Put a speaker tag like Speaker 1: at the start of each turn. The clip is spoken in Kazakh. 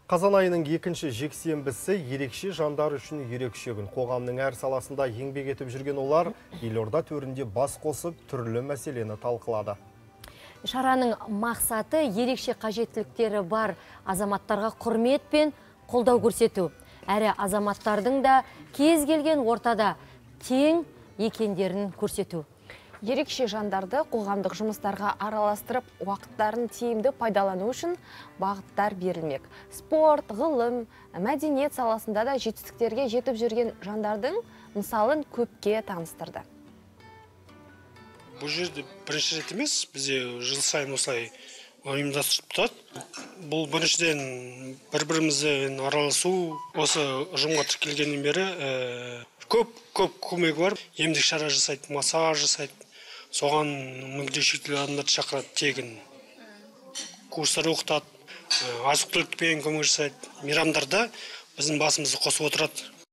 Speaker 1: Қазан айының екінші жексенбісі ерекше жандар үшін ерекше күн. Қоғамның әр саласында еңбек етіп жүрген олар елорда төрінде бас қосып түрлі мәселені талқылады.
Speaker 2: Шараның мақсаты ерекше қажеттіліктері бар азаматтарға құрмет пен қолдау көрсету. Әрі азаматтардың да кез келген ортада тең екендерін көрсету.
Speaker 3: Ерекше жандарды қоғамдық жұмыстарға араластырып, уақыттарын тиімді пайдалану үшін бағыттар берілмек. Спорт, ғылым, мәдениет саласында да жетістіктерге жетіп жүрген жандардың мысалын көпке таныстырды.
Speaker 4: Бұл жерде бірінші рет емес, бізде жыл сайын осылай ұйымдастырып тұрады. Бұл біріншіден бір-бірімізбен араласу, осы ұжымға тіркелгеннен бері көп көмегі бар. Емдік шара жасайды, массаж жасайды. Соған мүгедек шектеулі адамдарды шақырады, тегін курстар оқытады, азық-түлікпен көмек жасайды. Мейрамдарда біздің басымызды қосып отырады.